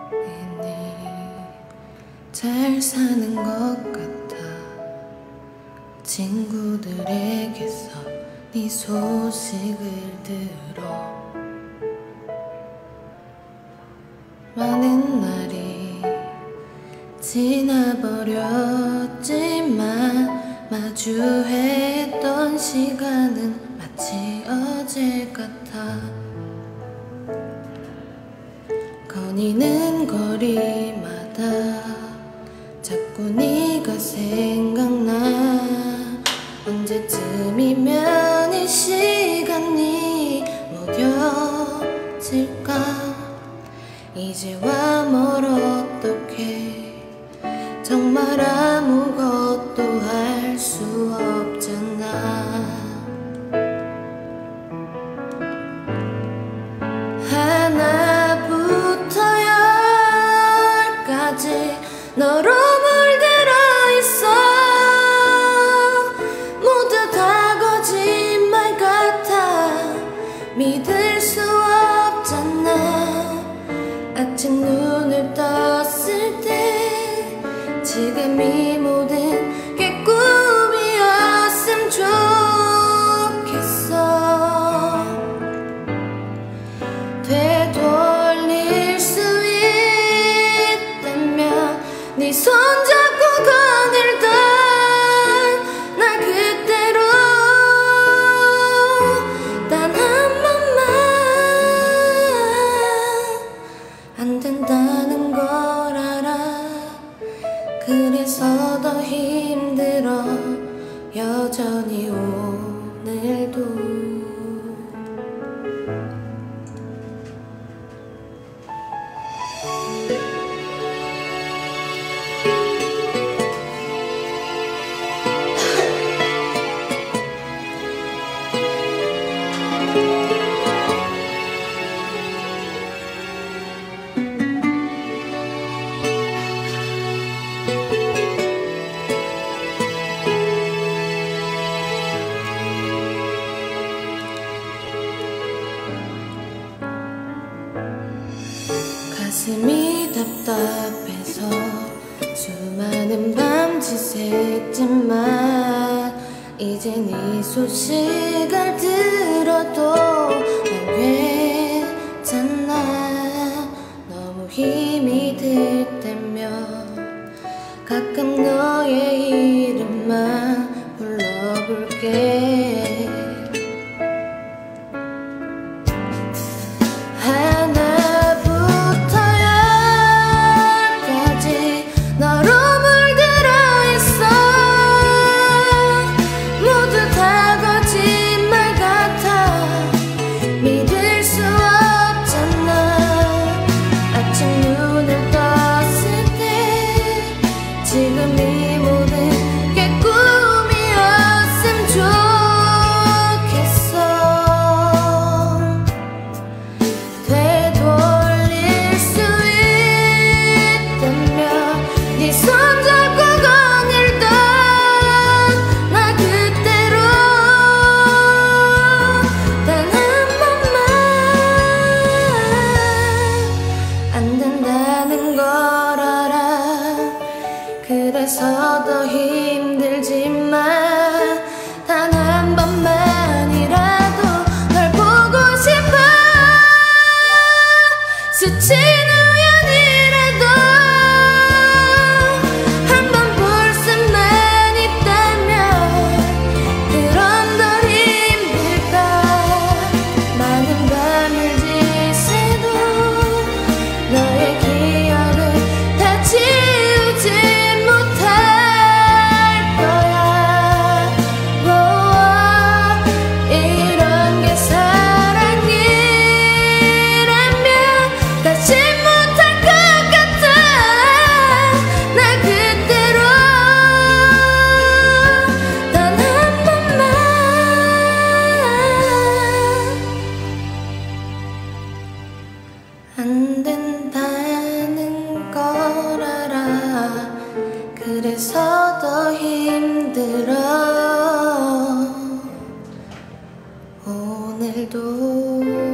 잘 사는 것 같아. 친구들에게서 네 소식을 들어 많은 날이 지나버렸지만 마주했던 시간은 마치 어제 같아. 거니는 거리마다 자꾸 네가 생각나. 언제쯤이면 이 시간이 무뎌질까. 이제와 뭘 어떡해. 정말 아무것도 할 수 없잖아. 하나부터 열까지 너로 물들어 있어. 모두 다 거짓말 같아. 믿을 수 없잖아. 아침 눈을 떴을 때 지금 이 모든 게 꿈이었으면 좋겠어. 되돌릴 수 있다면 네 손잡고 거닐던 날 그대로 단 한 번만. 안 된다는 걸 알아. 그래서 더 힘들어 여전히 오늘도. 가슴이 답답해서 수많은 밤지샜지만 이제 네 소식을 들어도 난 괜찮아. 너무 힘이 들 때면 가끔 너의 이름만 불러볼게. 지금 이 모든 게 꿈이었으면 좋겠어. 되돌릴 수 있다면 네 손잡고 거닐던 나 그대로 단 한 번만. 안 된다는 걸 알아. 그래서 더 힘들지만 단 한 번만이라도 널 보고 싶어. 스친 우연이라도 한 번 볼 수만 있다면 그럼 더 힘들까. 많은 밤을 지새도 너의 기억을 다 지우지 안 된다는 걸 알아. 그래서 더 힘들어 오늘도.